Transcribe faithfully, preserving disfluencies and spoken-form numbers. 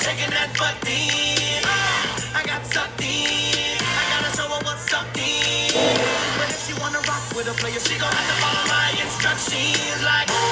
shaking that butt in. I got sucked in. I gotta show her what's up in. But if she wanna rock with a player, she gon' have to follow my instructions like.